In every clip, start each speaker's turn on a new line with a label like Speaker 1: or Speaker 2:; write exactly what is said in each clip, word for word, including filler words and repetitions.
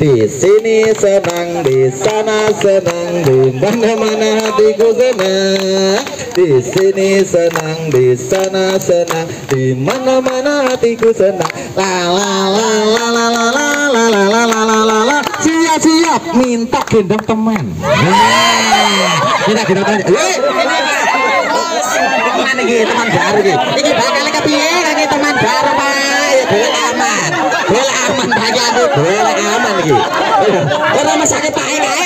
Speaker 1: Di sini senang, di sana senang, di mana-mana hatiku senang. Di sini senang, di sana senang, di mana-mana hatiku senang. La la la la la la la la la la la la la la. Siap siap, minta gendong teman. Minta gendong teman. Teman ini teman baru ini. Ini bakal kepiye lagi teman baru Pak. Boleh aman, boleh aman banyak tuh, boleh aman gitu. Kalau masaknya pakai kain,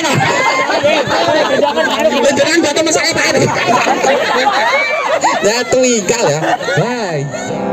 Speaker 1: beneran buat masaknya pakai. Ya tuh igal ya, guys.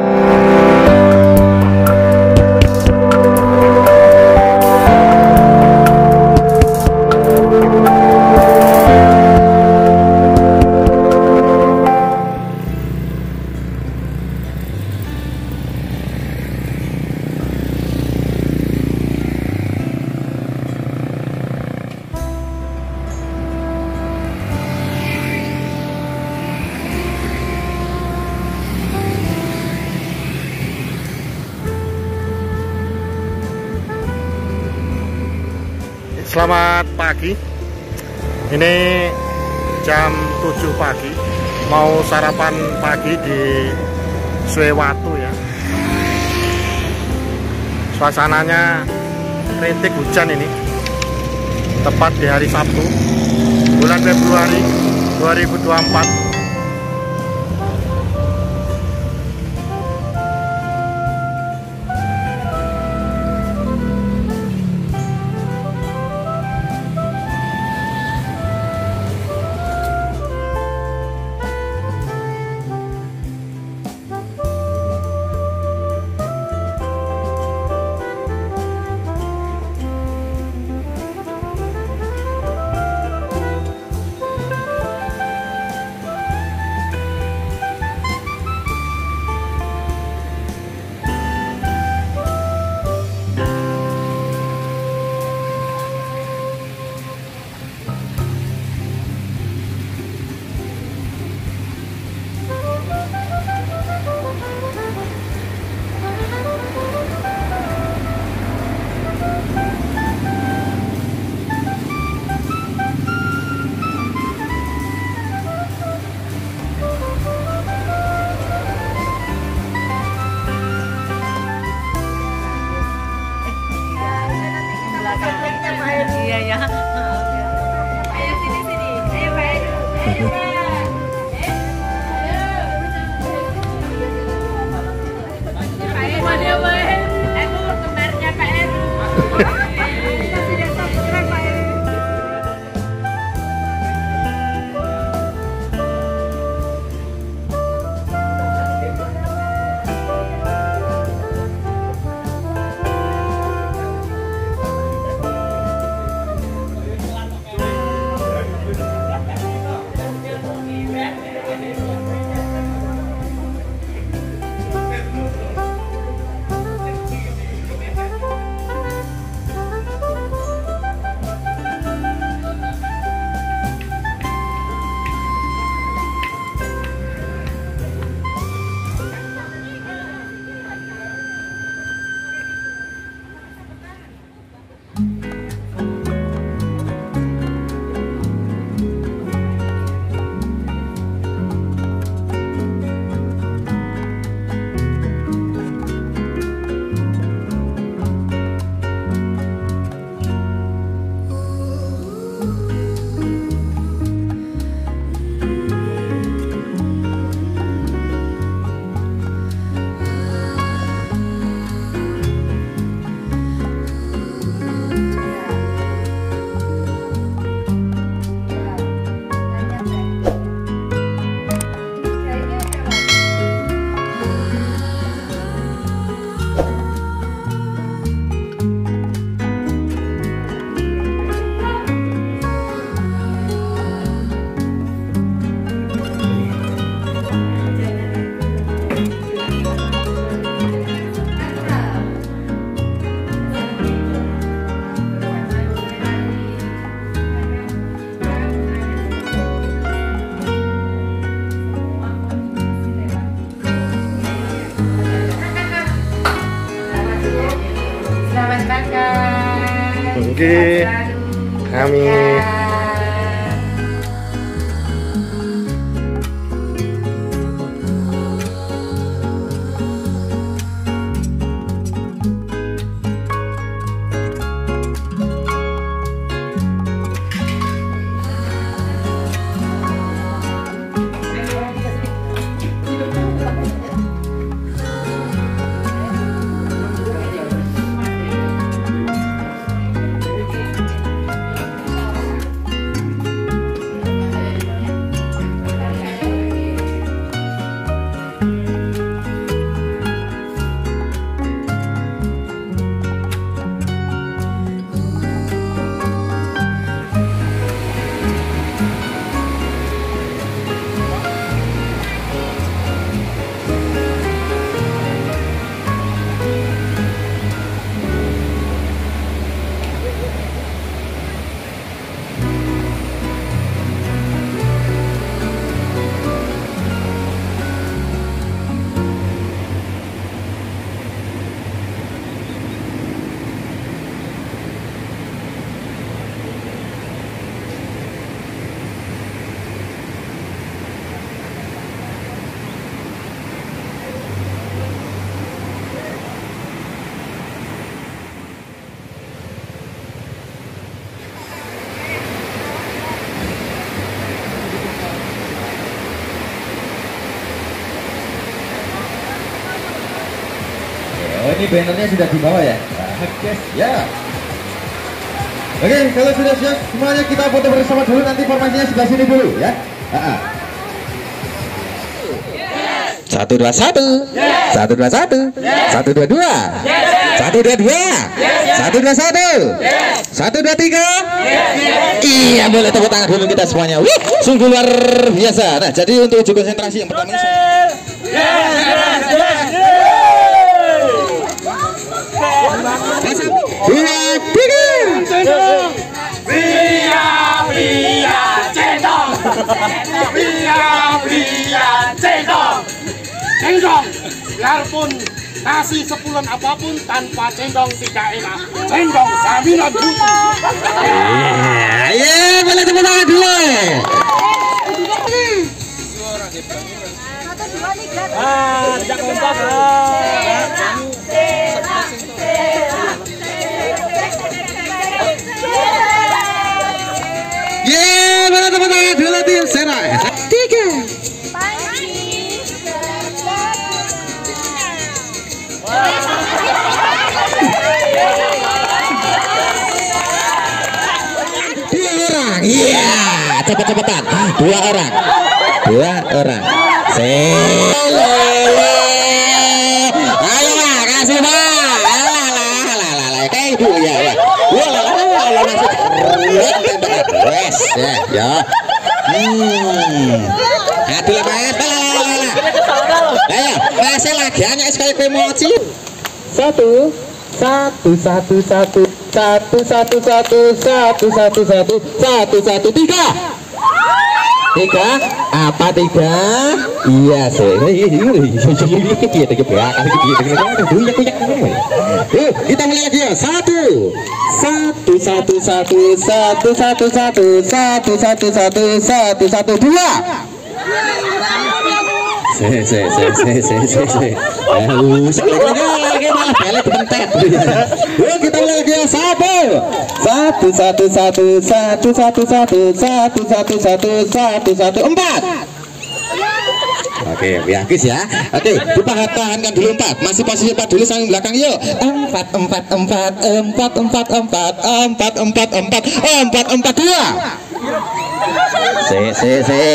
Speaker 2: Selamat pagi. Ini jam tujuh pagi. Mau sarapan pagi di Suewatu ya. Suasananya rintik hujan ini. Tepat di hari Sabtu, bulan Februari dua ribu dua puluh empat.
Speaker 3: Iya ya. Ayo sini sini. Ayo Pak Heru. Ayo Pak. Pak Heru. Ada Pak Heru. Aku kembarnya Pak Heru. Kasih subscribe Pak Heru.
Speaker 2: Oke, kami
Speaker 1: Oh, ini bannernya sudah di bawah ya? Yes, ya. Oke, kalau sudah siap semuanya kita foto bersama dulu, nanti formasinya sebelah sini dulu ya. Ah, satu dua satu, satu dua satu, satu dua dua, satu dua dua, satu dua satu, satu dua tiga. Iya, boleh tepuk tangan dulu kita semuanya. Wih, sungguh luar biasa. Nah, jadi untuk uji konsentrasi yang pertama ini saya... Dua, tiga.
Speaker 4: Bia bia cendol, bia bia cendol, cendol. Biarpun nasi sepulen apapun tanpa cendol tidak enak. Cendol jaminan mutu.
Speaker 1: Iya, boleh tepuk tangan dulu.
Speaker 4: Ah, tidak kompak.
Speaker 1: Yeay, mana teman-teman dulu tim Sera. Tiga. Dua orang, iya, cepet-cepetan. Dua orang, dua orang. Selele. Ayolah, kasih pak. Alah, alah, alah, kayak itu ya, ya. Wes ya, ya. Hmm. Aduh lah mas, ayo, masih lagi hanya sekali emosi. Satu, satu, satu, satu, satu, satu, satu, satu, satu, satu, satu, satu, tiga. Tiga, apa tiga? Iya sih. Kita mulai lagi ya. Satu, satu, satu, satu, satu, satu, satu, satu, satu, satu, satu, satu, dua. Se, se, se, se, se, se, se. Lagi malah balik bentet. Yuk kita mulai lagi ya. Satu, satu, satu, satu, satu, satu, satu, satu, satu, satu, satu, satu, empat. Oke, biakis ya. Oke, dipertahankan dulu empat. Masih posisi empat dulu samping belakang yuk. Empat, empat, empat, empat, empat, empat, empat, empat, empat, empat, empat, dua. Se, se, se.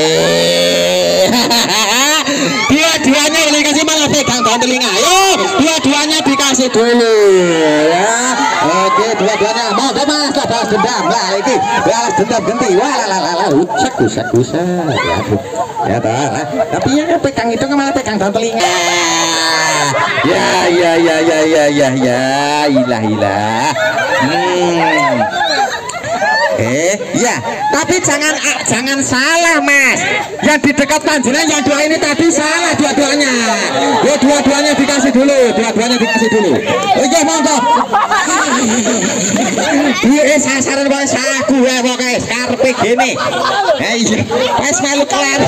Speaker 1: Dua-duanya boleh kasih malah pegang daun telinga. Yuk, dua-duanya dikasih dulu. Ya, oke, dua-duanya. Mau gak mas? Lah balas dendam. Lah ini balas dendam ganti. Wah, lah, lah, lah, usak, usak, usak. Ya, ya, lah. Tapi ya pegang itu malah pegang daun telinga. Ya, ya, ya, ya, ya, ya, ya. Ilah, ilah. Hmm. Eh, ya. tapi jangan ah, jangan salah Mas. Yang di dekat panjenengan yang dua ini tadi salah dua-duanya. Ya dua-duanya dikasih dulu, dua-duanya dikasih dulu. Oke monggo. Iya sasaran bae saku ya pokoke karepe gene. Ha iya. Wis melu kelar.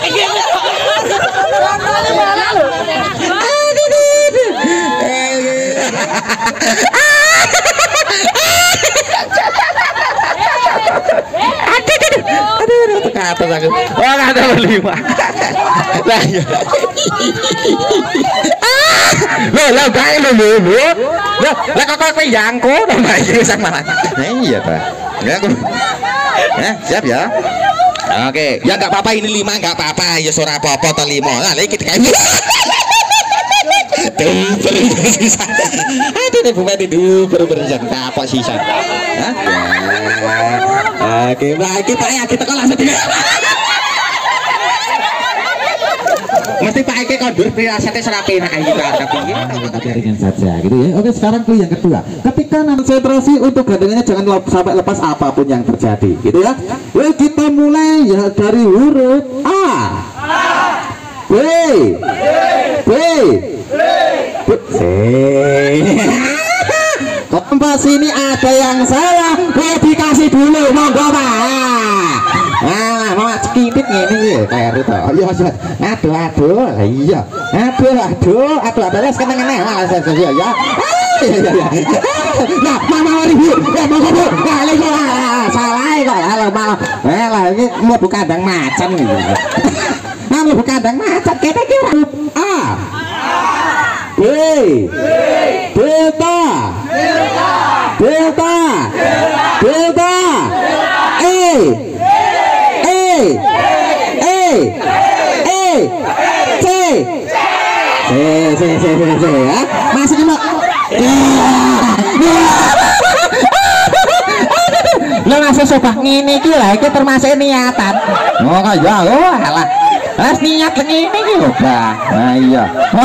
Speaker 1: Aduh, aduh, oh ada lima. Lah ya. Loh, lah gawe lho lho. Lah, lah kok kowe yangko to Mbak iki sak malah. Nah iya ta. Ya aku. Eh, siap ya. Oke, ya enggak apa-apa ini lima enggak apa-apa. Ya ora apa-apa to lima. Lah iki kae. Aduh, nek bukan itu bener-bener kapok sisa. Hah? Oke, baik kita ya kita kok langsung mesti Pak Eke kondur pirasate serapi enak iki tapi tapi ringan saja gitu ya. Oke, sekarang clue yang kedua. Ketika konsentrasi untuk gandengannya jangan sampai lepas apapun yang terjadi gitu ya. Well, kita mulai ya dari huruf A. B. B. C. Kompas ini ada yang salah, boleh dikasih dulu, monggo Pak. Nah, mau cekitit ngene iki kayak itu. Iya, iya. Aduh, aduh. Iya. Aduh, aduh. Aduh, aduh. Sekarang ngene. Mas, ya. Ya. Iya, iya. Nah, mama mari Bu. Ya, monggo Bu. Nah, iki salah kok. Halo, malah. Eh, lah iki mlebu kandang macan iki. Nah, mlebu kandang macan kene iki A. B. Delta. Delta. Delta. E. E. E. E. C. C. C. C. C. Ya. Masih lima. Lo masih coba ngene iki lah iki termasuk niatan. Oh ya, oh alah. Wes niat ngene iki lho, Bang. Nah iya.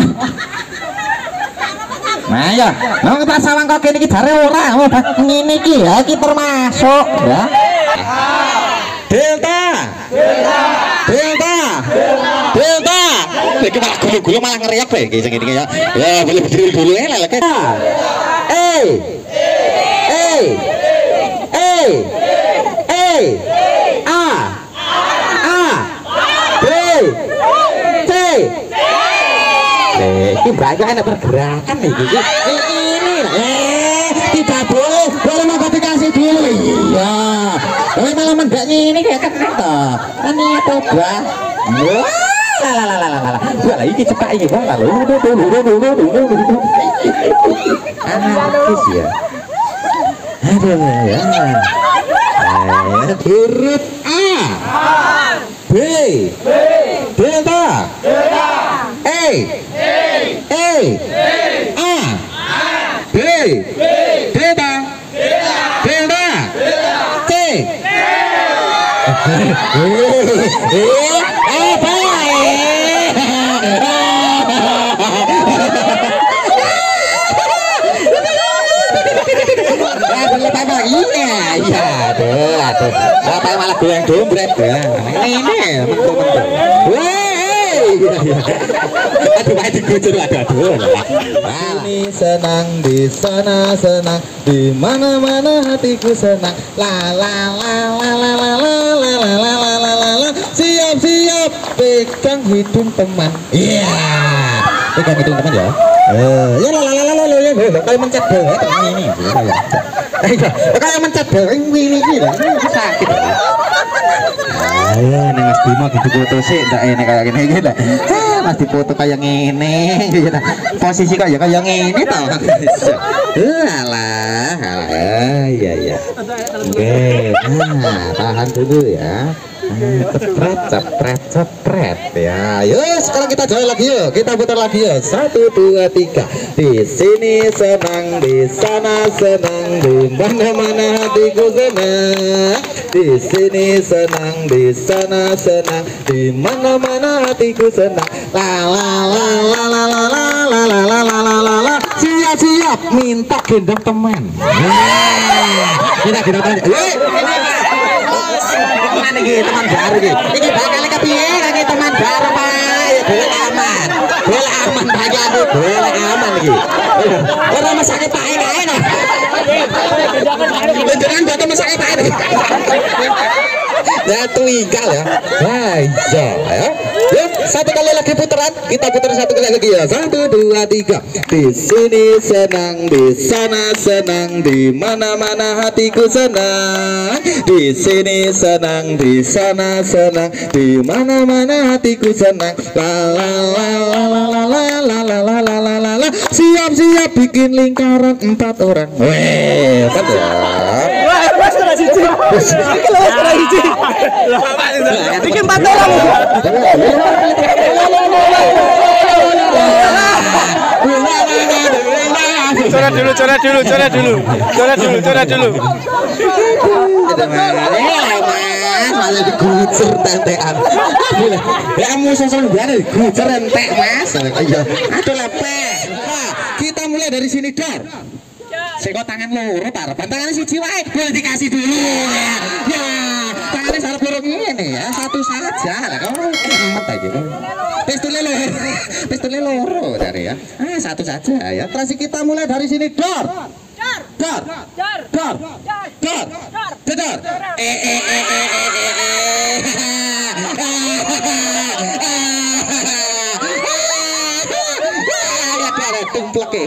Speaker 1: Nah ya, mau kita sawang kok kene iki jare ora, oh ngene iki ya iki termasuk ya. Delta. Delta. Delta. Delta. Iki malah gulu-gulu malah ngeriak bae iki sing iki ya. Ya boleh berdiri dulu ya lelek. E. E. E. E. A. A. B. C. Ini banyak enak pergerakan nih ini eh tidak boleh boleh mau dikasih dulu iya boleh malah mendak ini kayak kata ini apa bah lalalala gua lagi cepat ini bang lalu dulu dulu dulu dulu dulu anarkis ya aduh ya huruf A B Delta E E A B Delta Delta C eh apa iya iya aduh aduh apa malah goyang dompet ya ini mentu-mentu aduh baik digujur aduh aduh ini senang di sana senang di mana mana hatiku senang la la la la la la la la la la la la la la siap siap pegang hidung teman iya pegang hidung teman ya eh ya la la la la la ya kayak mencet banget ini kayak mencet banget ini ini sakit ayo nih Mas Bimo gitu foto sih enggak ini kayak gini gitu Mas di foto kayak gini gitu posisi kayak kayak gini tau alah alah iya iya oke nah tahan dulu ya cepret cepret cepret ya yuk sekarang kita jalan lagi yuk kita putar lagi yuk satu dua tiga di sini senang di sana senang di mana mana hatiku senang di sini senang di sana senang di mana mana hatiku senang la la la la la la la la la la la la la la siap siap minta gendong teman kita gendong teman aman iki teman baru iki. Iki bakal kepiye kaki teman baru Pak? Boleh aman. Boleh aman bagi aku, boleh aman iki. Ora mesake pae kae no. Jangan jatuh mesake pae. Ya twinkle ya. Nah, iya ya. Ya, satu kali lagi putaran. Kita putar satu kali lagi ya. Satu, dua, tiga. Di sini senang, di sana senang, di mana-mana hatiku senang. Di sini senang, di sana senang, di mana-mana hatiku senang. La la la la la la la la la la la la la. Siap-siap bikin lingkaran empat orang. Weh, kan ya.
Speaker 4: Wah, mas kena siji. Iki lho kena siji. Bikin empat orang.
Speaker 2: Coret dulu, coret dulu, coret dulu, coret dulu, coret dulu.
Speaker 1: Malah digucer tentekan. Ya musuh sebenarnya digucer entek mas. Iya. Aduh lepeh. Kita mulai dari sini Dor. Seko tangan loro tarepan tangannya siji wae. Boleh dikasih dulu ya. Ya, tangannya sarap loro ngene ya. Satu saja. Lah kamu emet aja. Pistolnya loro. Pistolnya loro dari ya. Ah, satu saja ya. Terus kita mulai dari sini Dor. Dor. Dor. Dor. Dor. Dor. Eh eh eh eh eh. Ya kare tumpleke.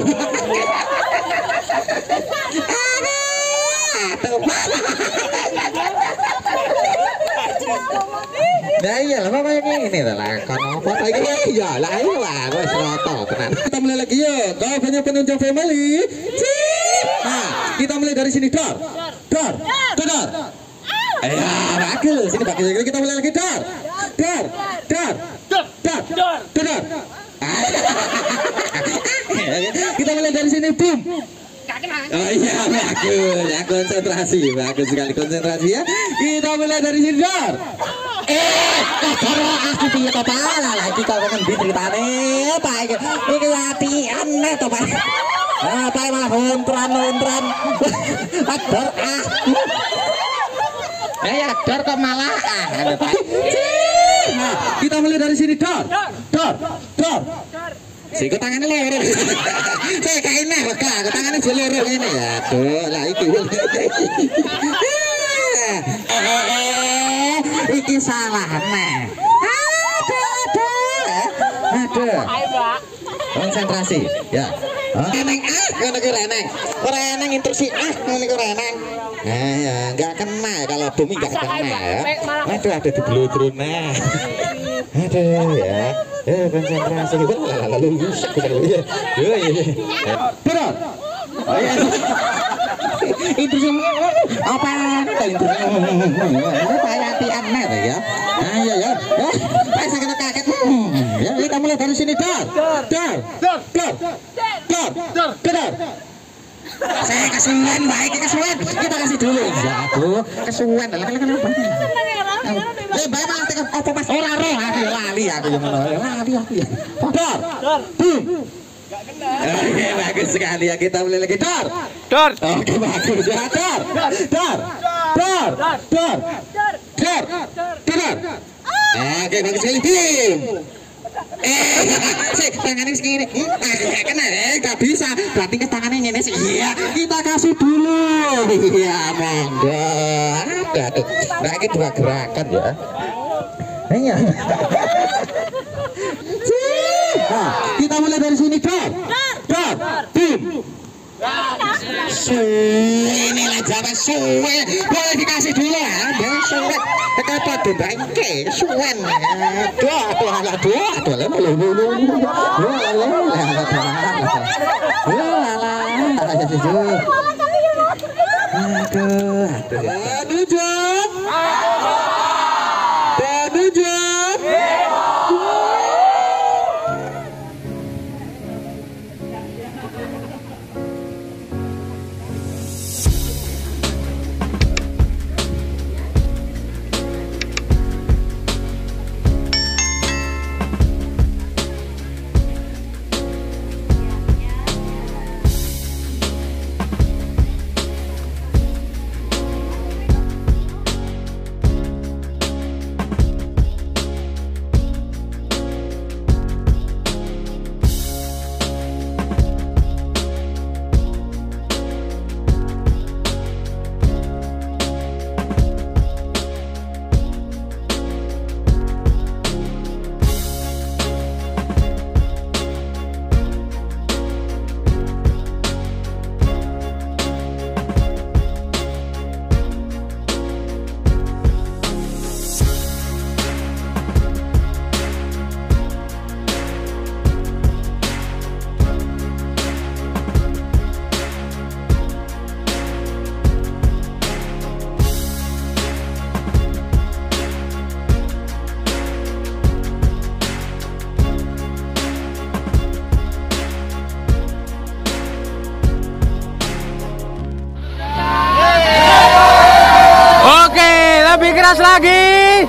Speaker 1: Nah iya lah pokoknya gini lah kono foto iki ya lah iya lah wis roto tenan. Kita mulai lagi ya. Kau banyak penunjang family. Nah, kita mulai dari sini Dor. Dor. Dor. Ayo, bagus. Sini bagus. Kita mulai lagi Dor. Dor. Dor. Dor. Dor. Dor. Kita mulai dari sini Bum. Oh iya bagus ya konsentrasi bagus sekali konsentrasi ya. Kita mulai dari sini Dor. Eh, karo aku piye to Pak? Lah iki kok ngendi critane? Pak iki iki latihan nek to Pak. Ah, Pak malah hontran-hontran. Dor ah. Eh ya Dor kok malah ah Pak. Nah, kita mulai dari sini Dor. Dor. Dor. Siko tangannya loro. Saya kayak enak lega, tangannya jadi loro ini ya. Aduh, lah iki. Eh, iki salah nih. Aduh, aduh. Aduh. Konsentrasi, ya. Reneng ah, ngono ki reneng. Ora reneng instruksi ah, ngono ki reneng. Nah, ya enggak kena kalau bumi enggak kena ya. Aduh, ada di bludrun nah. Aduh ya. Eh konsentrasi kita lalu rusak kita ya. Ya ya. Berat. Oh ya. Itu semua apa? Itu apa latihan nih ya? Nah ya ya. Saya sangat kaget. Ya kita mulai dari sini Dor. Dor. Dor. Dor. Dor. Dor. Dor. Saya kesuwen baik kesuwen. Kita kasih dulu. Ya aduh kesuwen lah kenapa? Eh bae malah tekan apa Mas ora roh aku lali aku yo ngono. Lali aku ya. Dor. Dor. Bum. Enggak kena. Oke bagus sekali ya kita mulai lagi Dor.
Speaker 2: Dor.
Speaker 1: Oke bagus ya Dor. Dor. Dor. Dor. Dor. Dor. Oke bagus sekali Bim. Eh, sih tangannya segini. Enggak kena eh enggak bisa. Berarti ke tangannya ngene sih. Iya, kita kasih dulu. Iya, monggo. Aduh. Nah, ini dua gerakan ya. Iya. Nah, kita mulai dari sini, Dor. Dor. Bim. Suwe ini lah jaman suwe. Boleh dikasih dulu ya. Dia suwe. Kata dendangke suwen. Aduh, aduh, aduh, aduh, aduh, aduh, aduh,
Speaker 2: lebih keras lagi.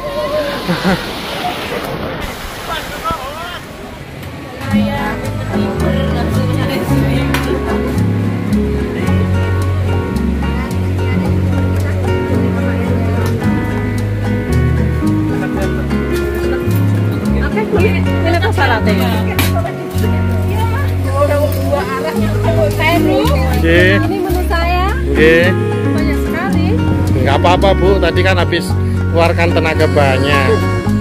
Speaker 3: Ini tuh salatnya. Dua arah. Peru.
Speaker 2: Oke.
Speaker 3: Ini menu saya.
Speaker 2: Oke.
Speaker 3: Banyak sekali.
Speaker 2: Nggak apa-apa Bu, tadi kan habis keluarkan tenaga banyak.